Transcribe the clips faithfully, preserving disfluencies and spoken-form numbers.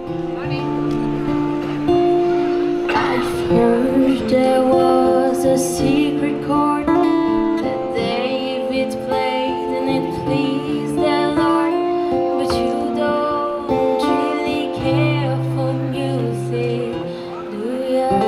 I've heard there was a secret chord that David played and it pleased the Lord, but you don't really care for music, do ya?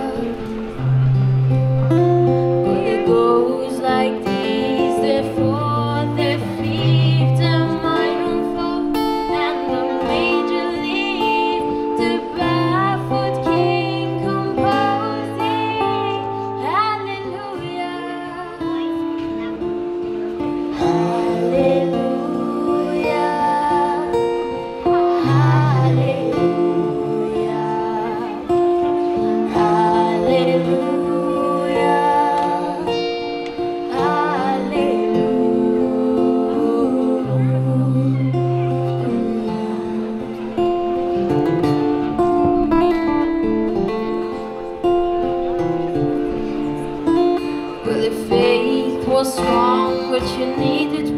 Well, it goes like this: the fourth, the fifth, the minor fall, and the major lead, the barefoot king composing. Hallelujah, hallelujah, hallelujah, hallelujah. Well, the faith was strong, but you needed